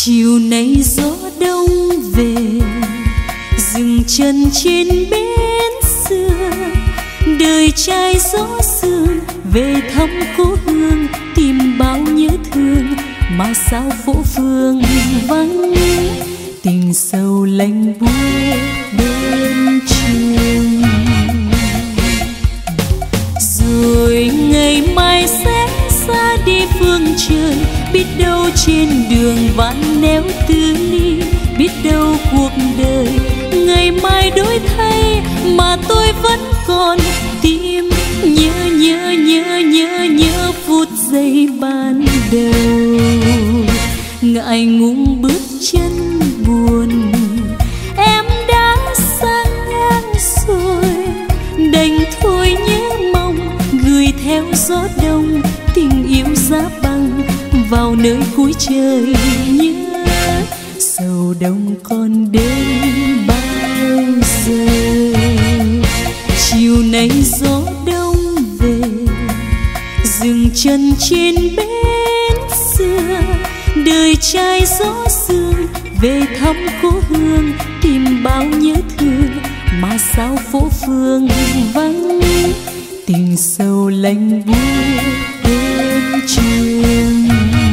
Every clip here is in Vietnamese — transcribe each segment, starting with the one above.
Chiều nay gió đông về, dừng chân trên bến xưa, đời trai gió sương về thăm cố hương, tìm bao nhớ thương mà sao phố phường vắng, tình sâu lạnh buốt đêm trường. Rồi ngày mai sẽ xa đi phương trời, biết đâu trên đường vạn nẻo tư ly, biết đâu cuộc đời ngày mai đổi thay mà tôi vẫn còn tim nhớ phút giây ban đầu. Ngại ngùng bước chân buồn, em đã sang ngang rồi, đành thôi nhớ mong gửi theo gió đông tình yêu giá băng vào nơi cuối trời. Nhớ sầu đông còn đến bao giờ, chiều nay gió đông về, dừng chân trên bến xưa, đời trai gió sương về thăm cố hương, tìm bao nhớ thương mà sao phố phường vắng, tình sâu lạnh buốt đêm trường.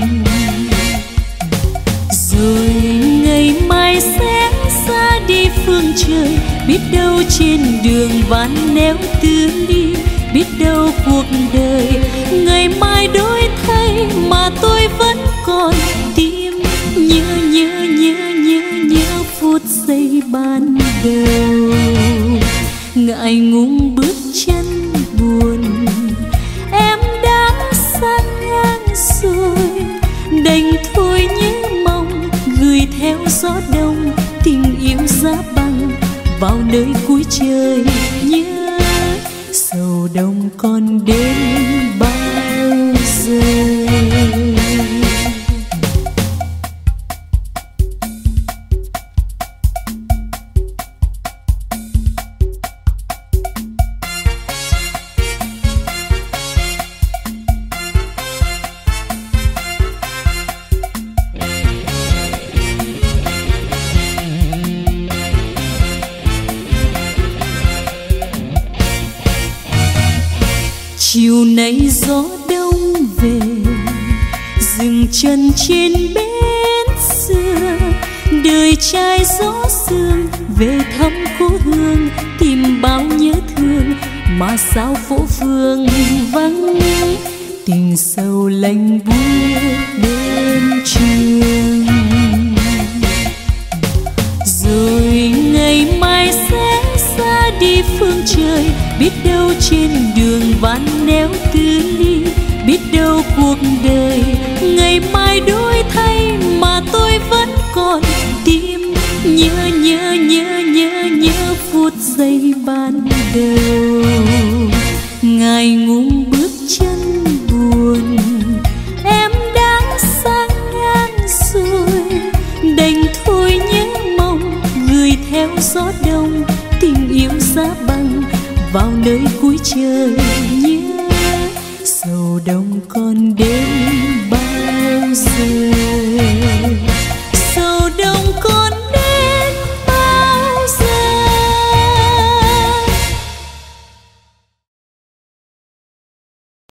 Rồi ngày mai sẽ xa đi phương trời, biết đâu trên đường vạn nẻo tư ly, biết đâu cuộc đời ngày mai đổi thay mà tôi vẫn còn tim nhớ phút giây ban đầu. Ngại ngùng bước chân buồn, em đã sang ngang rồi, đành thôi nhớ mong gửi theo gió đông tình yêu giá băng vào nơi cuối trời. Nhớ sầu đông còn đến bao giờ. Chiều nay gió đông về, dừng chân trên bến xưa, đời trai gió sương về thăm cố hương, tìm bao nhớ thương mà sao phố phường vắng, tình sâu lạnh buốt đêm trường. Rồi ngày mai sẽ xa đi phương trời, biết đâu trên đường vạn nẻo tư ly, biết đâu cuộc đời ngày mai đổi thay mà tôi vẫn còn tim nhớ phút giây ban đầu. Ngại ngùng bước chân buồn, em đã sang ngang rồi, đành thôi nhớ mong gửi theo gió đông tình yêu giá băng vào nơi cuối trời. Nhớ sầu đông còn đến bao giờ.